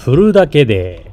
振るだけで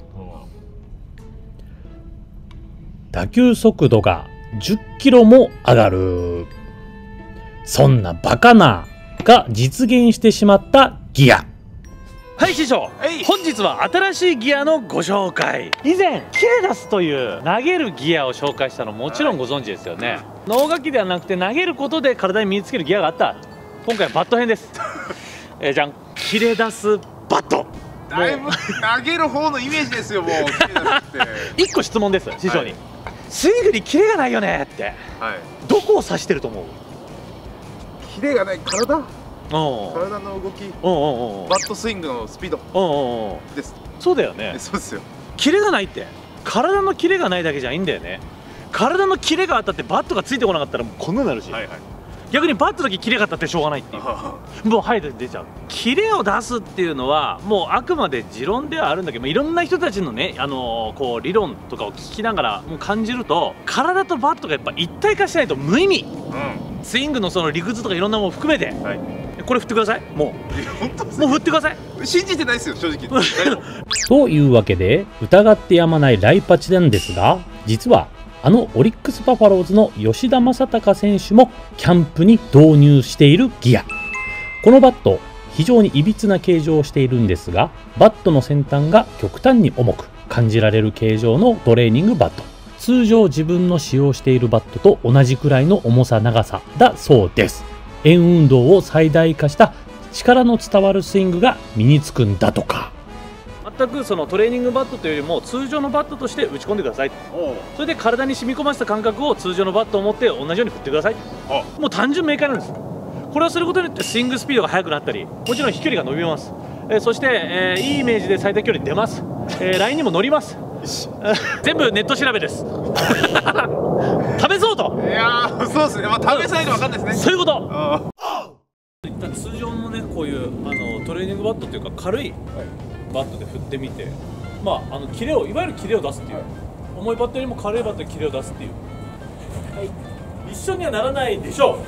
打球速度が10キロも上がる。そんなバカなが実現してしまったギア。はい師匠、本日は新しいギアのご紹介。以前キレダスという投げるギアを紹介したのもちろんご存知ですよね。脳楽器ではなくて投げることで体に身につけるギアがあった。今回はバット編ですじゃん、キレダスバット。 だいぶ投げる方のイメージですよ。もうキレダスって 1個質問です師匠に、スイングにキレがないよねって、どこを指してると思う？ キレがない体の動き、バットスイングのスピードです。 そうだよね。 そうですよ。 キレがないって体のキレがないだけじゃいいんだよね。体のキレがあったってバットがついてこなかったらもうこんなになるし、逆にバットだけキレがあったってしょうがないっていうもうはい出ちゃう。キレを出すっていうのはもうあくまで持論ではあるんだけど、いろんな人たちのねこう理論とかを聞きながらもう感じると、体とバットがやっぱ一体化しないと無意味、スイングのその理屈とかいろんなもの含めて、これ振ってください。もう振ってください。 信じてないですよ正直というわけで疑ってやまないライパチなんですが、実はオリックス・バファローズの吉田正尚選手もキャンプに導入しているギア。このバット非常にいびつな形状をしているんですが、バットの先端が極端に重く感じられる形状のトレーニングバット。通常自分の使用しているバットと同じくらいの重さ長さだそうです。円運動を最大化した力の伝わるスイングが身につくんだとか。全くそのトレーニングバットというよりも通常のバットとして打ち込んでください。それで体に染み込ませた感覚を通常のバットを持って同じように振ってください。もう単純明快なんです。これをすることによってスイングスピードが速くなったり、もちろん飛距離が伸びます。そして、いいイメージで最短距離出ます。ラインにも乗ります。全部ネット調べです。試そうと。 いやーそうですね。まあ試さないと分かんないですね。 そういうこと。通常のねこういうトレーニングバットというか軽いバットで振ってみて、まあキレをいわゆるキレを出すっていう、重いバットよりも軽いバットでキレを出すっていう、一緒にはならないでしょう。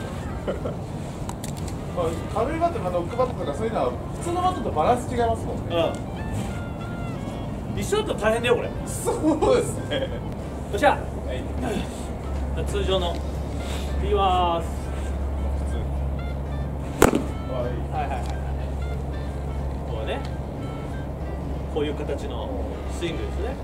軽いバットのノックバットとかそういうのは普通のバットとバランス違いますもんね。 一緒だったら大変だよこれ。 そうですね。 よっしゃ、通常の振ります。こうね、こういう形のスイングですね。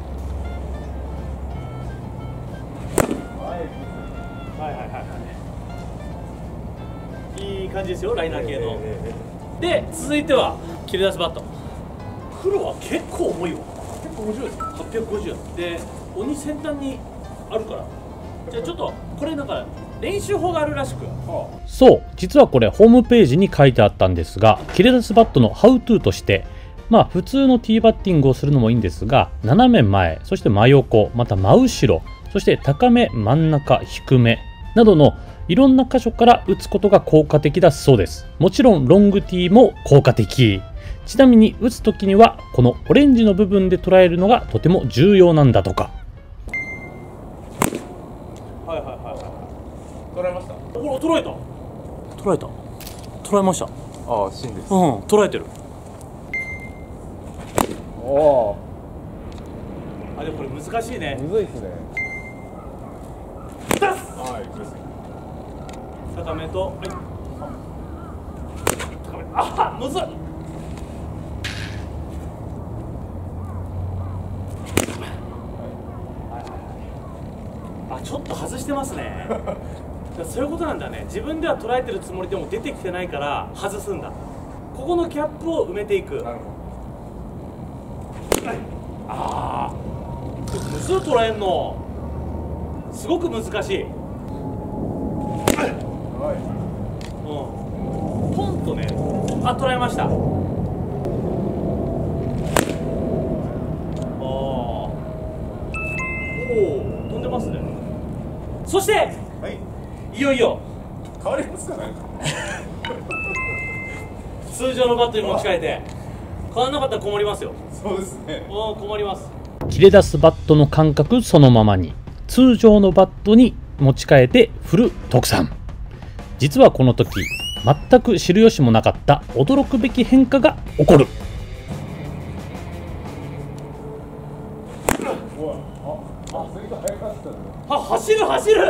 いい感じですよ、ライナー系の。で続いてはキレダスバット。黒は結構重いわ。結構面白いです。850で鬼先端にあるから。じゃあちょっとこれなんか練習法があるらしく。そう、実はこれホームページに書いてあったんですが、キレダスバットのハウトゥーとして、まあ普通のティーバッティングをするのもいいんですが、斜め前、そして真横、また真後ろ、そして高め、真ん中、低めなどのいろんな箇所から打つことが効果的だそうです。もちろんロングティーも効果的。ちなみに打つ時にはこのオレンジの部分で捉えるのがとても重要なんだとか。 捉えました。 お、捉えた。捉えた。捉えました。 ああ、芯です。 捉えてる。 おお。 あ、でもこれ難しいね。 むずいですね。 はい。高めと、はい。高め。あ、むずい。あ、ちょっと外してますね。そういうことなんだね。自分では捉えてるつもりでも出てきてないから外すんだ。ここのキャップを埋めていく。ああ、むずい捉えんの。すごく難しい。ポンとね、あ、捉えました。おお、飛んでますね。そして、いよいよ変わりますかね。 通常のバットに持ち替えて、変わらなかったら困りますよ。 そうですね。 困ります。切れ出すバットの感覚そのままに通常のバットに持ち替えて振る徳さん。実はこの時全く知る由もなかった驚くべき変化が起こる。 走る走る。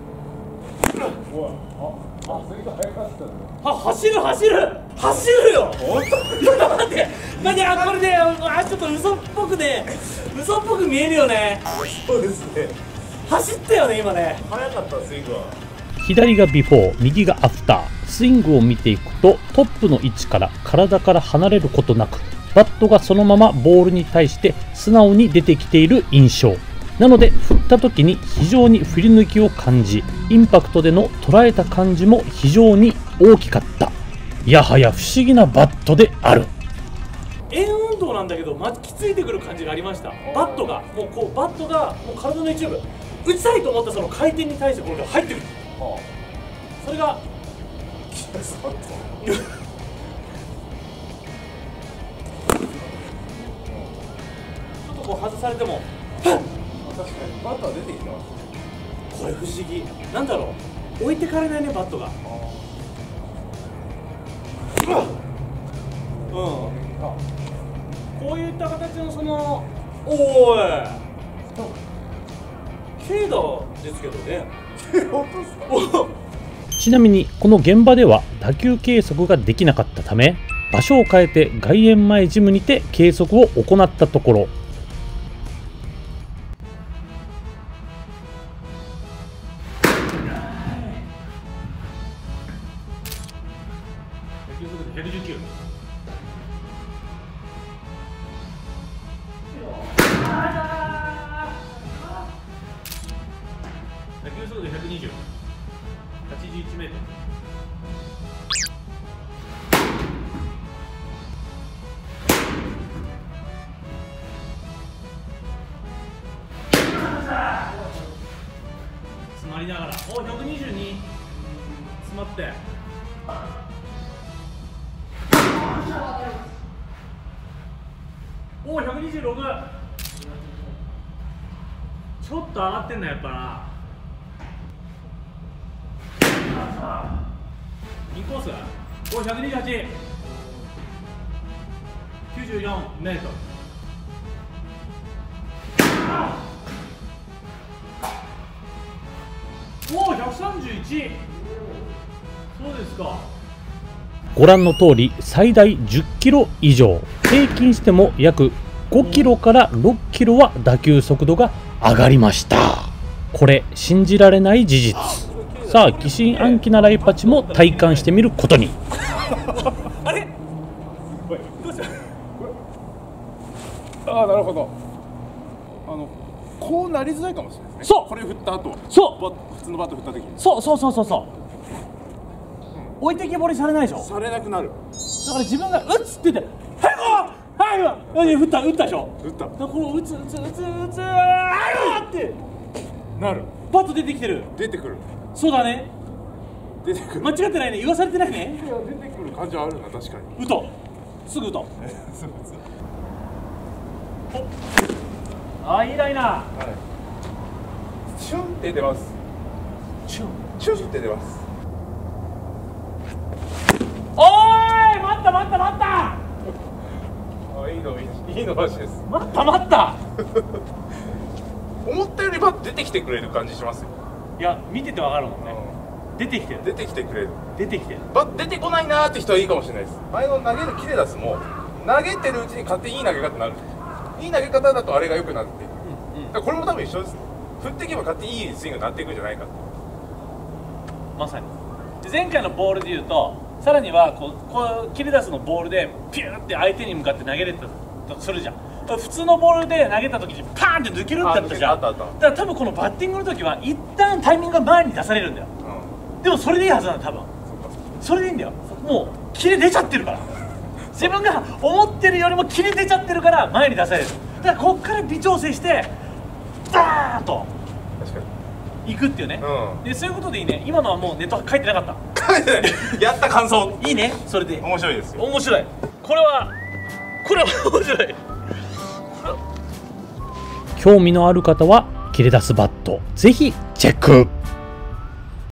走る走る走るよ。待って待って、これね、ちょっと嘘っぽく見えるよね。 そうですね。 走ったよね今ね。 速かったスイングは。 左がビフォー、右がアフター。スイングを見ていくと、トップの位置から体から離れることなく、バットがそのままボールに対して素直に出てきている印象。なので振った時に非常に振り抜きを感じ、インパクトでの捉えた感じも非常に大きかった。やはや不思議なバットである。円運動なんだけど巻きついてくる感じがありました。バットがもう体の一部、打ちたいと思ったその回転に対してこれが入ってくる。それがちょっとこう外されても確かにバットは出てきてます。 これ不思議なんだろう、置いてかれないねバットが。こういった形のその軽打ですけどね。 本当ですか？ ちなみにこの現場では打球計測ができなかったため、場所を変えて外苑前ジムにて計測を行ったところ、119。打球速度120、81メートル。詰まりながら、122。詰まって。126。ちょっと上がってんだやっぱな。インコース128、94メートル。131。そうですか。ご覧の通り最大10キロ以上、平均しても約5キロから6キロは打球速度が上がりました。これ信じられない事実。さあ疑心暗鬼なライパチも体感してみることに。あれどうした？ なるほど。こうなりづらいかもしれないですね。 そう、 これ振った後、普通のバット振った時にそう、置いてけぼりされないでしょ。 されなくなる。 だから自分が打つって言って「はい打ったでしょ。 打った。 だからこの打つってなる。 バット出てきてる。 出てくる。 そうだね。 出てくる。 間違ってないね。言わされてないね。 いや出てくる感じはあるな。確かに。 打とう。すぐ打とう。いいライナー。 はい。チュンって出ます。チュンって出ます。 おーい、待った。 いいの話です。 待った思ったよりバット出てきてくれる感じしますよ。 いや見ててわかるもんね。出てきてくれる。バット出てこないなーって人はいいかもしれないです。前の投げるキレ出すも投げてるうちに勝手にいい投げ方になる。いい投げ方だとあれが良くなっていく。だからこれも多分一緒です。振っていけば勝手にいいスイングになっていくんじゃないかと。 まさに。前回のボールでいうと、さらにはこう切り出すのボールでピューって相手に向かって投げれたとするじゃん。普通のボールで投げた時にパーンって抜けるってあったじゃん。だから多分このバッティングの時は一旦タイミングが前に出されるんだよ。でもそれでいいはずなんだ多分。それでいいんだよ。もう切れ出ちゃってるから。自分が思ってるよりも切れ出ちゃってるから前に出される。だからこっから微調整してダーンと行くっていうね。でそういうことでいいね。今のはもうネット書いてなかった。 書いてない。やった感想いいね。それで面白いですよ。 面白い。これは面白い。興味のある方は切れ出すバットぜひチェック。